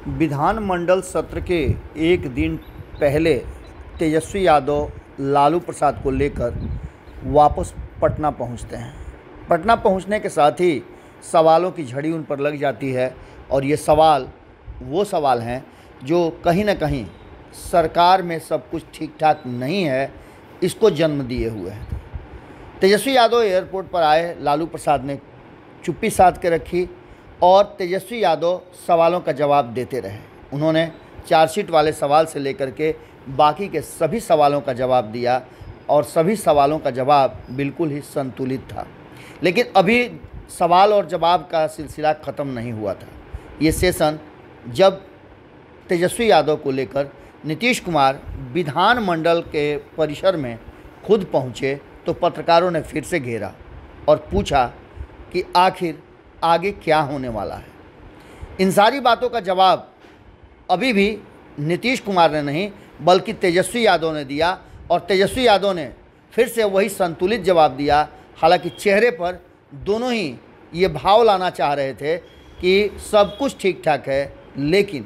विधानमंडल सत्र के एक दिन पहले तेजस्वी यादव लालू प्रसाद को लेकर वापस पटना पहुंचते हैं। पटना पहुंचने के साथ ही सवालों की झड़ी उन पर लग जाती है और ये सवाल वो सवाल हैं जो कहीं ना कहीं सरकार में सब कुछ ठीक ठाक नहीं है, इसको जन्म दिए हुए हैं। तेजस्वी यादव एयरपोर्ट पर आए, लालू प्रसाद ने चुप्पी साध के रखी और तेजस्वी यादव सवालों का जवाब देते रहे। उन्होंने चार्जशीट वाले सवाल से लेकर के बाकी के सभी सवालों का जवाब दिया और सभी सवालों का जवाब बिल्कुल ही संतुलित था। लेकिन अभी सवाल और जवाब का सिलसिला ख़त्म नहीं हुआ था। ये सेशन जब तेजस्वी यादव को लेकर नीतीश कुमार विधानमंडल के परिसर में खुद पहुँचे तो पत्रकारों ने फिर से घेरा और पूछा कि आखिर आगे क्या होने वाला है। इन सारी बातों का जवाब अभी भी नीतीश कुमार ने नहीं बल्कि तेजस्वी यादव ने दिया और तेजस्वी यादव ने फिर से वही संतुलित जवाब दिया। हालांकि चेहरे पर दोनों ही ये भाव लाना चाह रहे थे कि सब कुछ ठीक ठाक है, लेकिन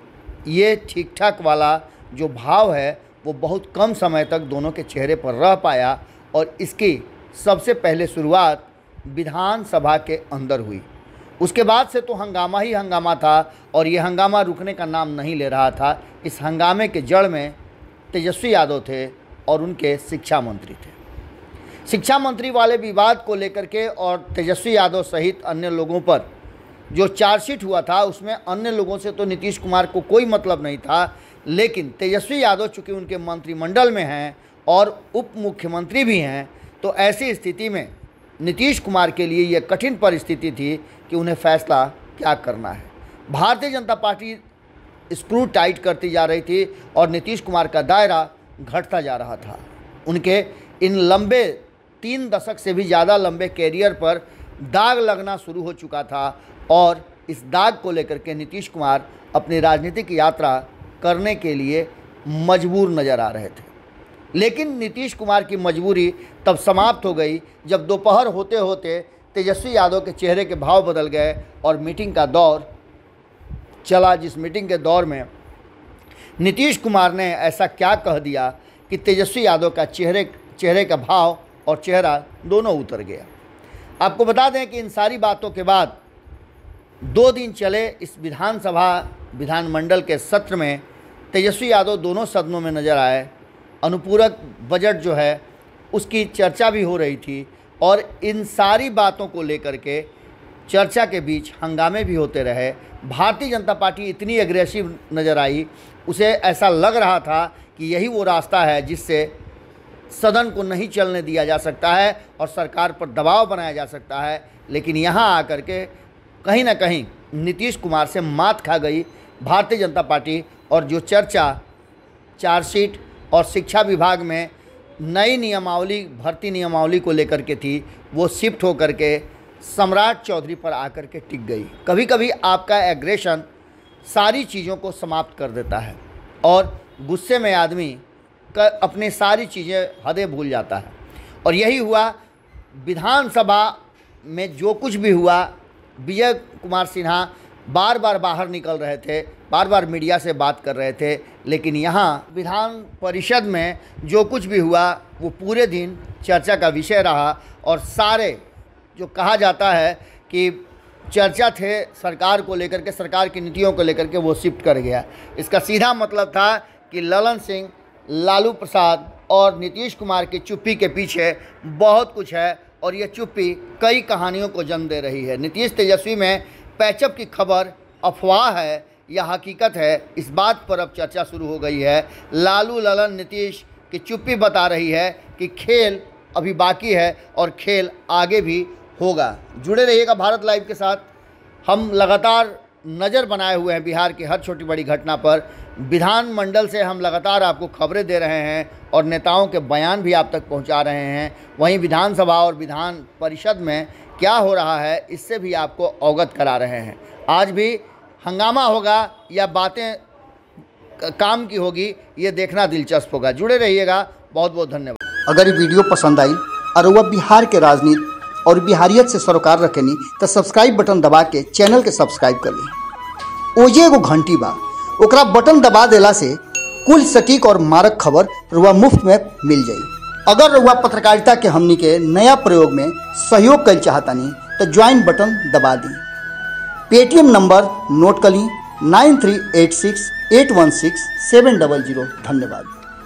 ये ठीक ठाक वाला जो भाव है वो बहुत कम समय तक दोनों के चेहरे पर रह पाया और इसकी सबसे पहले शुरुआत विधानसभा के अंदर हुई। उसके बाद से तो हंगामा ही हंगामा था और ये हंगामा रुकने का नाम नहीं ले रहा था। इस हंगामे के जड़ में तेजस्वी यादव थे और उनके शिक्षा मंत्री थे। शिक्षा मंत्री वाले विवाद को लेकर के और तेजस्वी यादव सहित अन्य लोगों पर जो चार्जशीट हुआ था उसमें अन्य लोगों से तो नीतीश कुमार को कोई मतलब नहीं था, लेकिन तेजस्वी यादव चूँकि उनके मंत्रिमंडल में हैं और उप मुख्यमंत्री भी हैं, तो ऐसी स्थिति में नीतीश कुमार के लिए यह कठिन परिस्थिति थी कि उन्हें फैसला क्या करना है। Bharatiya Janata party screw tight करती जा रही थी और नीतीश कुमार का दायरा घटता जा रहा था। उनके इन लंबे 3 दशक से भी ज़्यादा लंबे कैरियर पर दाग लगना शुरू हो चुका था और इस दाग को लेकर के नीतीश कुमार अपनी राजनीतिक यात्रा करने के लिए मजबूर नज़र आ रहे थे। लेकिन नीतीश कुमार की मजबूरी तब समाप्त हो गई जब दोपहर होते होते तेजस्वी यादव के चेहरे के भाव बदल गए और मीटिंग का दौर चला, जिस मीटिंग के दौर में नीतीश कुमार ने ऐसा क्या कह दिया कि तेजस्वी यादव का चेहरे का भाव और चेहरा दोनों उतर गया। आपको बता दें कि इन सारी बातों के बाद 2 दिन चले इस विधानमंडल के सत्र में तेजस्वी यादव दोनों सदनों में नज़र आए। अनुपूरक बजट जो है उसकी चर्चा भी हो रही थी और इन सारी बातों को लेकर के चर्चा के बीच हंगामे भी होते रहे। भारतीय जनता पार्टी इतनी एग्रेसिव नज़र आई, उसे ऐसा लग रहा था कि यही वो रास्ता है जिससे सदन को नहीं चलने दिया जा सकता है और सरकार पर दबाव बनाया जा सकता है। लेकिन यहाँ आकर के कहीं ना कहीं नीतीश कुमार से मात खा गई भारतीय जनता पार्टी और जो चर्चा चार्जशीट और शिक्षा विभाग में नई नियमावली, भर्ती नियमावली को लेकर के थी, वो शिफ्ट होकर के सम्राट चौधरी पर आकर के टिक गई। कभी कभी आपका एग्रेशन सारी चीज़ों को समाप्त कर देता है और गुस्से में आदमी अपनी सारी चीज़ें हदें भूल जाता है और यही हुआ। विधानसभा में जो कुछ भी हुआ, विजय कुमार सिन्हा बार बार बाहर निकल रहे थे, बार बार मीडिया से बात कर रहे थे, लेकिन यहाँ विधान परिषद में जो कुछ भी हुआ वो पूरे दिन चर्चा का विषय रहा और सारे जो कहा जाता है कि चर्चा थे सरकार को लेकर के, सरकार की नीतियों को लेकर के, वो शिफ्ट कर गया। इसका सीधा मतलब था कि ललन सिंह, लालू प्रसाद और नीतीश कुमार की चुप्पी के पीछे बहुत कुछ है और ये चुप्पी कई कहानियों को जन्म दे रही है। नीतीश तेजस्वी में पैचअप की खबर अफवाह है या हकीकत है, इस बात पर अब चर्चा शुरू हो गई है। लालू, ललन, नीतीश की चुप्पी बता रही है कि खेल अभी बाकी है और खेल आगे भी होगा। जुड़े रहिएगा भारत लाइव के साथ। हम लगातार नज़र बनाए हुए हैं बिहार की हर छोटी बड़ी घटना पर। विधानमंडल से हम लगातार आपको खबरें दे रहे हैं और नेताओं के बयान भी आप तक पहुंचा रहे हैं। वहीं विधानसभा और विधान परिषद में क्या हो रहा है इससे भी आपको अवगत करा रहे हैं। आज भी हंगामा होगा या बातें काम की होगी, ये देखना दिलचस्प होगा। जुड़े रहिएगा। बहुत बहुत धन्यवाद। अगर ये वीडियो पसंद आई और वह बिहार के राजनीति और बिहारियत से सरोकार रखेनी तो सब्सक्राइब बटन दबा के चैनल के सब्सक्राइब कर ली। ओजे एगो घंटी बा, ओकरा बटन दबा देला से कुल सटीक और मारक खबर रुआ मुफ्त में मिल जाई। अगर रुआ पत्रकारिता के हमनी के नया प्रयोग में सहयोग कर चाहतानी तो ज्वाइन बटन दबा दी। पेटीएम नंबर नोट कर ली 9386816700। धन्यवाद।